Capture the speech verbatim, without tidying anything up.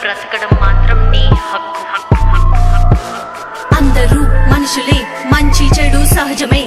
బ్రతకడం మాత్రం నీ హక్కు. అందరూ మనుషులే, మంచి చెడు సహజమే.